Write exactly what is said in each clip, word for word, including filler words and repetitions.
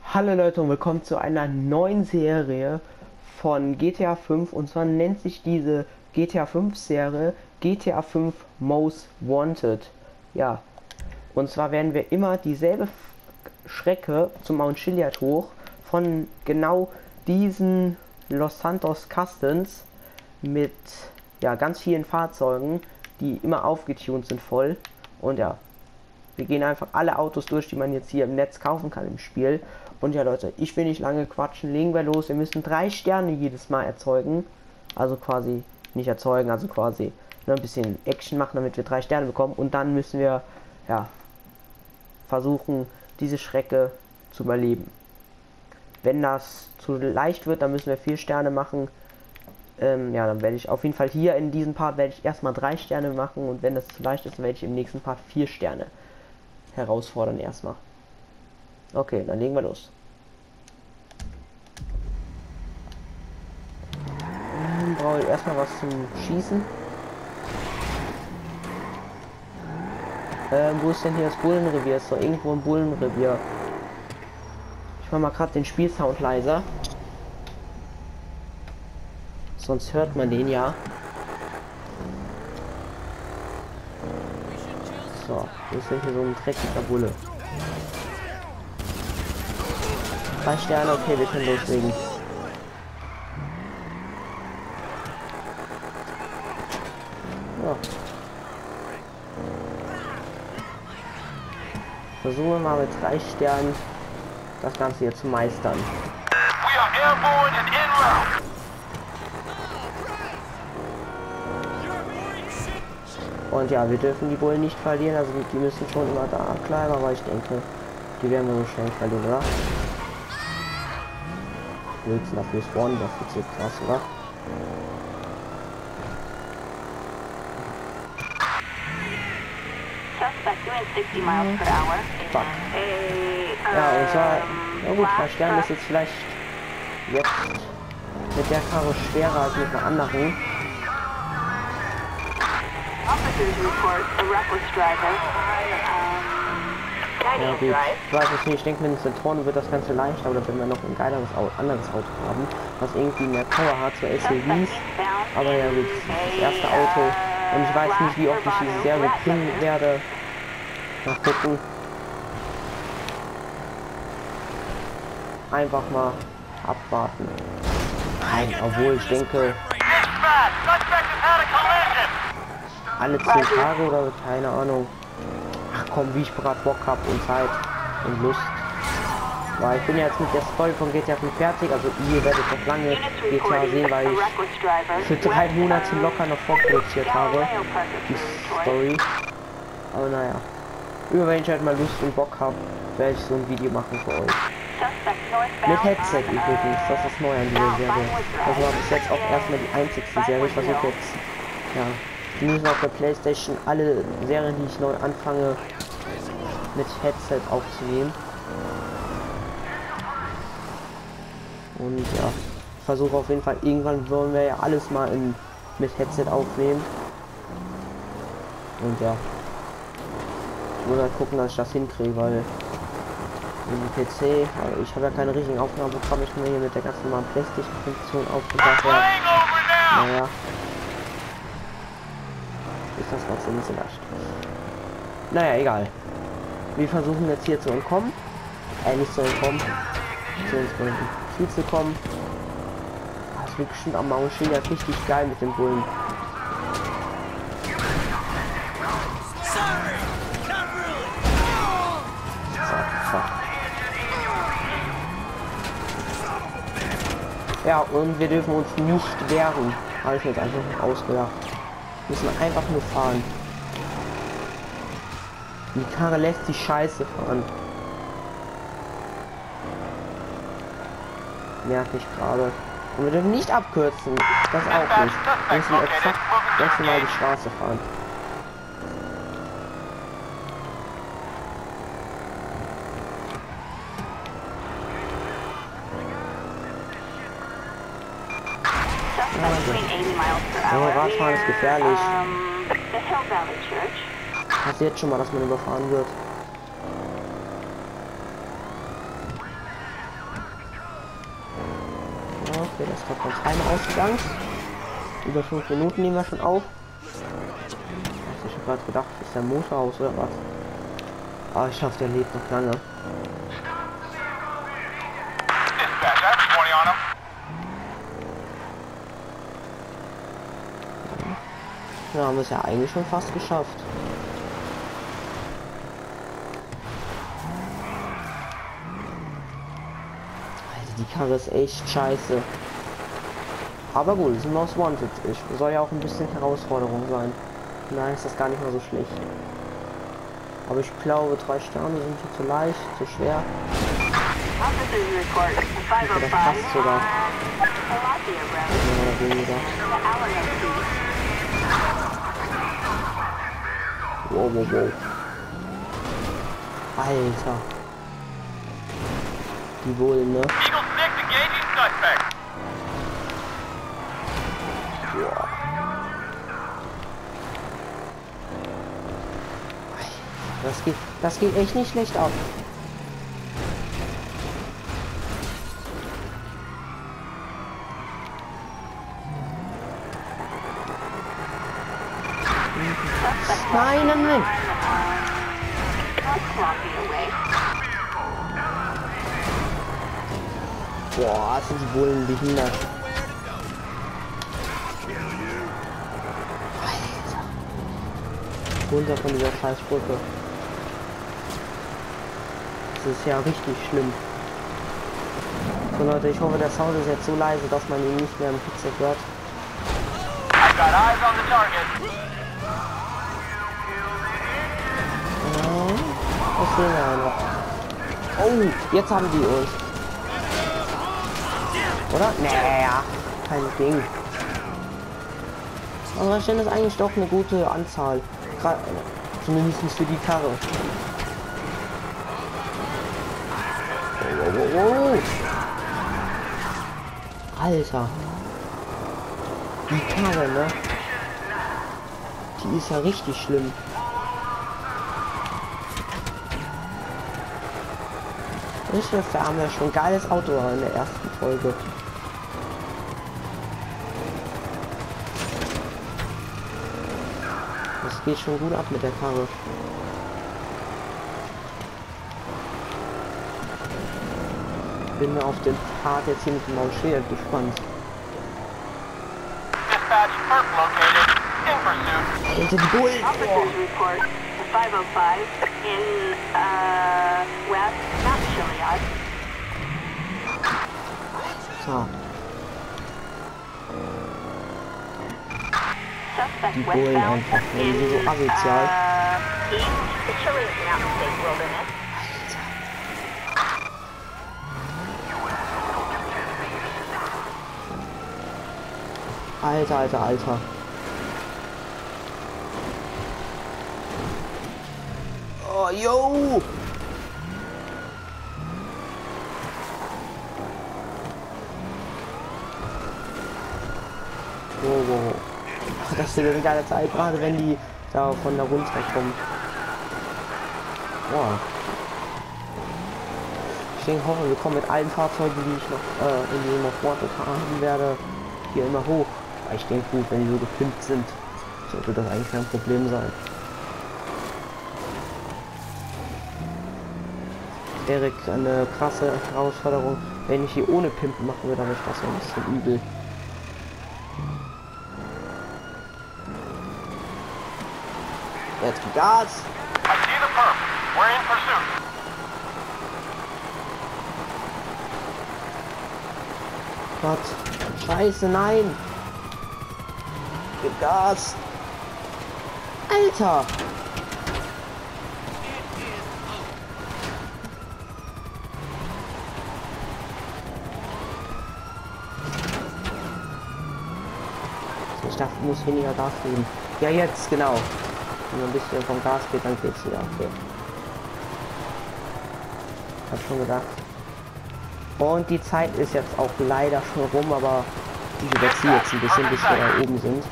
Hallo Leute und willkommen zu einer neuen Serie von G T A fünf, und zwar nennt sich diese G T A fünf Serie G T A fünf Most Wanted. Ja, und zwar werden wir immer dieselbe Strecke zum Mount Chiliad hoch von genau diesen Los Santos Customs mit ja ganz vielen Fahrzeugen, die immer aufgetunt sind voll. Und ja, wir gehen einfach alle Autos durch, die man jetzt hier im Netz kaufen kann im Spiel. Und ja Leute, ich will nicht lange quatschen, legen wir los. Wir müssen drei Sterne jedes Mal erzeugen. Also quasi nicht erzeugen, also quasi nur ein bisschen Action machen, damit wir drei Sterne bekommen. Und dann müssen wir ja versuchen, diese Strecke zu überleben. Wenn das zu leicht wird, dann müssen wir vier Sterne machen. Ähm, ja, dann werde ich auf jeden Fall hier in diesem Part werde ich erstmal drei Sterne machen, und wenn das zu leicht ist, dann werde ich im nächsten Part vier Sterne herausfordern erstmal. Okay, dann legen wir los. Ähm, brauche ich erstmal was zum Schießen. Ähm, wo ist denn hier das Bullenrevier? Ist doch irgendwo ein Bullenrevier. Ich mache mal gerade den Spielsound leiser. Sonst hört man den ja. So, wo ist denn hier so ein dreckiger Bulle? Drei Sterne, okay, wir können loslegen. Ja. Versuchen wir mal mit drei Sternen das Ganze hier zu meistern. Und ja, wir dürfen die Bullen nicht verlieren, also die müssen schon immer da bleiben, aber ich denke, die werden wir so schnell verlieren, oder? Willst du dafür spawnen, das ist jetzt krass, oder? Fuck. Ja, und zwar, na gut, drei Sterne ist jetzt vielleicht jetzt mit der Karre schwerer als mit einer anderen. Ja gut, ich weiß es nicht, ich denke mit den Zentoren wird das Ganze leichter, oder wenn wir noch ein geileres Auto, anderes Auto haben, was irgendwie mehr Power hat, so S U Vs. Aber ja gut, das ist das erste Auto und ich weiß nicht, wie oft ich diese Serie bringen werde. Mal gucken. Einfach mal abwarten. Nein, obwohl ich denke, alle zehn Tage oder keine Ahnung. Ach komm, wie ich gerade Bock habe und Zeit und Lust. Weil ich bin ja jetzt mit der Story von G T A fünf fertig, also ihr werdet noch lange G T A sehen, weil ich für drei Monate locker noch vorproduziert habe, die Story. Aber naja, über wenn ich halt mal Lust und Bock habe, werde ich so ein Video machen für euch. Mit Headset übrigens, das ist neu an dieser Serie. Das war bis jetzt auch erstmal die einzigste Serie. Ich versuche jetzt, ja, die müssen auf der PlayStation alle Serien, die ich neu anfange, mit Headset aufzunehmen. Und ja, ich versuche auf jeden Fall, irgendwann wollen wir ja alles mal in, mit Headset aufnehmen. Und ja, ich muss halt gucken, dass ich das hinkriege, weil im P C, also ich habe ja keine richtigen Aufnahmeprogramme, ich bin hier mit der ganzen normalen PlayStation-Funktion aufgebracht. Naja, ist das trotzdem nicht so leicht. Naja, egal. Wir versuchen jetzt hier zu entkommen. Äh, nicht zu entkommen. Zu uns Ziel zu kommen. Das wird bestimmt am Mount Chiliad richtig geil mit den Bullen. Ja, und wir dürfen uns nicht wehren. Habe ich mir jetzt einfach ausgedacht. Wir müssen einfach nur fahren. Die Karre lässt sich scheiße fahren. Nervt mich gerade. Und wir dürfen nicht abkürzen. Das auch nicht. Wir müssen exakt ganz normal die Straße fahren. Aber Radfahren ist gefährlich. Passiert schon mal, dass man überfahren wird. Okay, das ist gerade mein Timer ausgegangen. Über fünf Minuten nehmen wir schon auf. Ich habe gerade gedacht, ist der Motor aus oder was? Aber ich hoffe, der lebt noch lange. Ja, haben wir es ja eigentlich schon fast geschafft. Alter, die Karre ist echt scheiße. Aber gut, es ist ein Most Wanted. Ich soll ja auch ein bisschen Herausforderung sein. Nein, ist das gar nicht mal so schlecht. Aber ich glaube, drei Sterne sind hier zu leicht, zu schwer. Oder fast sogar. Mehr oder weniger. Wow, wow, wow. Alter. Die Bullen, ne? Boah. Das geht, das geht echt nicht schlecht ab. Nein, nein, nein. Boah, sind die Bullen behindert. Alter. Runter von dieser scheiß Brücke. Das ist ja richtig schlimm. So Leute, ich hoffe, der Sound ist jetzt so leise, dass man ihn nicht mehr im Headset hört. Das sehen wir einfach. Oh, jetzt haben die uns. Oder? Naja, kein Ding. Aber das ist eigentlich doch eine gute Anzahl. Gerade, zumindest für die Karre. Oh, oh, oh, oh. Alter. Die Karre, ne? Die ist ja richtig schlimm. Ich haben ja schon geiles Auto in der ersten Folge. Das geht schon gut ab mit der Karre. Bin mir auf den Part jetzt hier mit dem Mount Schwert gespannt. Alter, die Bullen! five oh five in uh, West, not Chiliad. So. Suspect Die Bullen westbound einfach, wenn die so asozial. uh, east the Chiliad Mountain State Wilderness. Alter, Alter, Alter. Oh, yo! Wow, wow. Das ist eine geile Zeit, gerade wenn die da von da runterkommen. Wow. Ich denke, hoffe, wir kommen mit allen Fahrzeugen, die ich noch äh, in die noch Wanted haben werde, hier immer hoch. Ich denke, gut, wenn die so gepimpt sind, sollte das eigentlich kein Problem sein. Erik, eine krasse Herausforderung. Wenn ich hier ohne Pimpen machen würde, dann ist das ein bisschen übel. Jetzt gibt Gas! Gott, Scheiße, nein! Gib Gas! Alter! Ich dachte, ich muss weniger Gas geben. Ja, jetzt, genau. Wenn man ein bisschen vom Gas geht, dann geht's wieder. Okay. Hab schon gedacht. Und die Zeit ist jetzt auch leider schon rum, aber ich überziehe jetzt ein bisschen, bis wir da oben sind.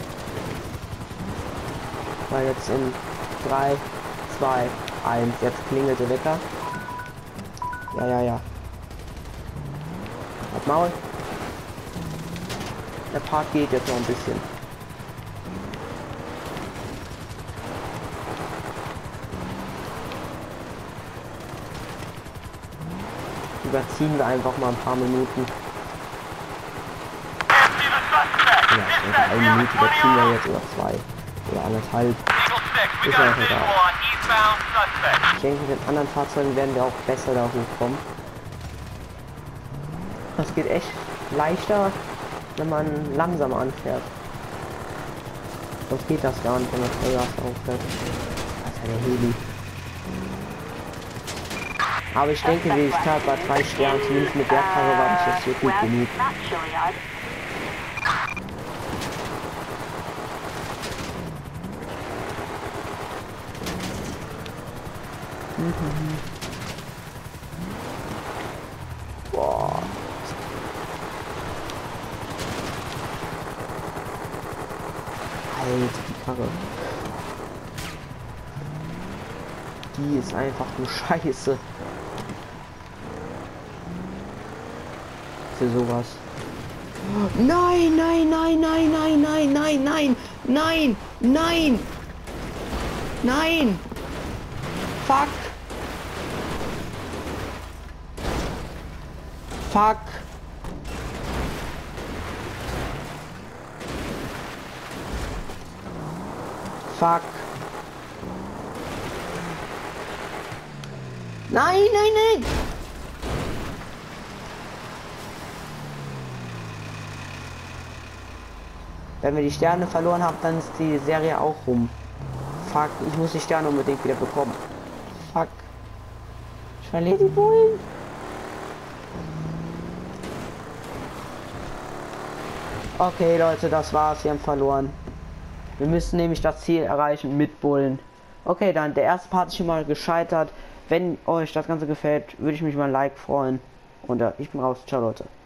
Weil jetzt in drei, zwei, eins, jetzt klingelt der Wecker. Ja, ja, ja. Halt Maul. Der Part geht jetzt noch ein bisschen. Überziehen wir einfach mal ein paar Minuten. Ja, also eine Minute überziehen wir jetzt oder zwei oder anderthalb. Ist ja auch egal. Ich denke, mit den anderen Fahrzeugen werden wir auch besser da hochkommen. Das geht echt leichter, wenn man langsam anfährt. Sonst geht das gar nicht, wenn man Vollgas auffährt. Alter, der Heli. Aber ich denke, wie ich gerade bei drei Sternen, zumindest mit der Karre war ich jetzt hier gut genug. Mhm. Boah. Alter, die Karre. Die ist einfach nur Scheiße. Für sowas. Nein, nein, nein, nein, nein, nein, nein, nein, nein, nein, nein. Fuck. Fuck. Fuck. Nein, nein, nein. Wenn wir die Sterne verloren haben, dann ist die Serie auch rum. Fuck, ich muss die Sterne unbedingt wieder bekommen. Fuck. Ich verliere die Bullen. Okay, Leute, das war's. Wir haben verloren. Wir müssen nämlich das Ziel erreichen mit Bullen. Okay, dann der erste Part ist schon mal gescheitert. Wenn euch das Ganze gefällt, würde ich mich mal ein Like freuen. Und äh, ich bin raus. Ciao, Leute.